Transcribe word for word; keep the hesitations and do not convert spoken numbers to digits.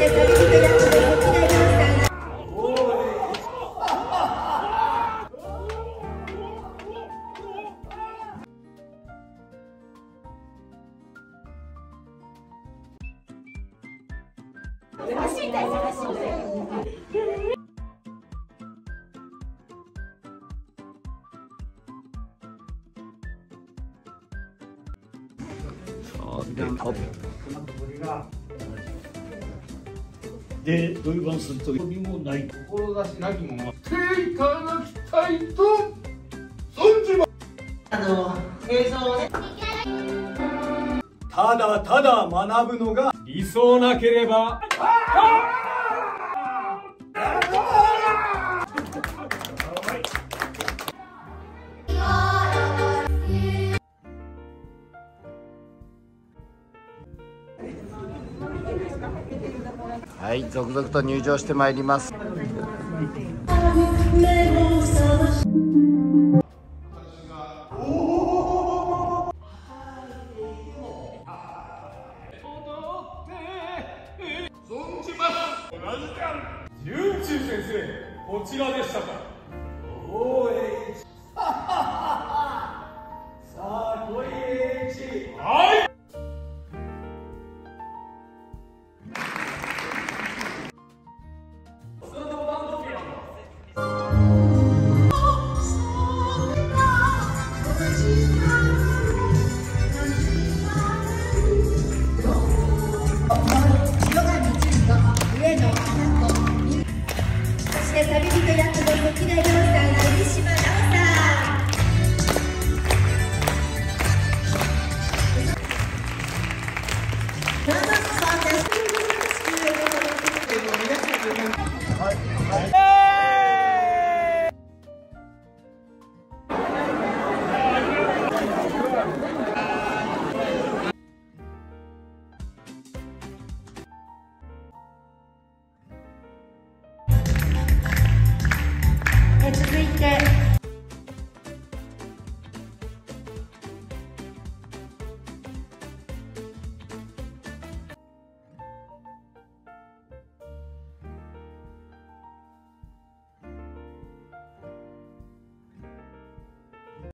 走りたい走りたい。 で、ドイバンすると意味もない。 志なき者は手いただきたいと存じます。 あの映像をね。 ただただ学ぶのが理想なければ。 はい、続々と入場してまいります。 ユンチュウ先生、こちらでしたか。 おーいさあ来いエイチ。 はい。 旅人役の関田亮さん、国島奈緒さん。どうぞ、そんな。はい、はい。